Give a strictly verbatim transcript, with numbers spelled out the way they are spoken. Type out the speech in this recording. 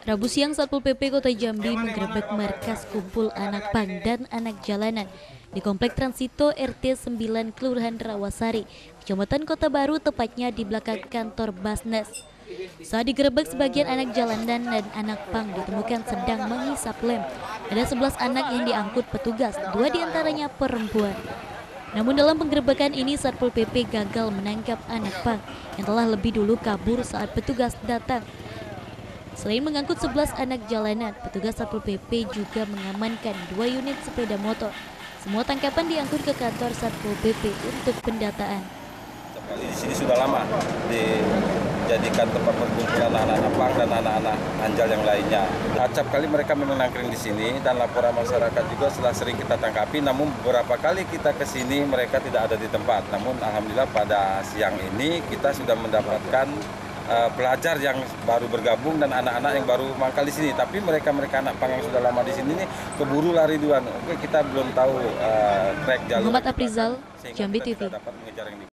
Rabu siang, Satpol P P Kota Jambi menggerebek markas kumpul anak pang dan anak jalanan di Komplek Transito R T sembilan Kelurahan Rawasari, Kecamatan Kota Baru, tepatnya di belakang kantor Basnas. Saat digerebek, sebagian anak jalanan dan anak pang ditemukan sedang menghisap lem. Ada sebelas anak yang diangkut petugas, dua diantaranya perempuan. Namun dalam penggerebekan ini, Satpol P P gagal menangkap anak pang yang telah lebih dulu kabur saat petugas datang. Selain mengangkut sebelas anak jalanan, petugas Satpol P P juga mengamankan dua unit sepeda motor. Semua tangkapan diangkut ke kantor Satpol P P untuk pendataan. Di sini sudah lama dijadikan tempat perkumpulan anak-anak pang dan anak-anak anjal yang lainnya. Acap kali mereka memang nangkring di sini dan laporan masyarakat juga setelah sering kita tangkapi. Namun beberapa kali kita ke sini mereka tidak ada di tempat. Namun alhamdulillah pada siang ini kita sudah mendapatkan Uh, pelajar yang baru bergabung dan anak-anak yang baru mangkal di sini. Tapi mereka-mereka anak pang yang sudah lama di sini nih keburu lari duluan. Oke, kita belum tahu uh, track jalur. Muhammad Aprizal, Jambi T V.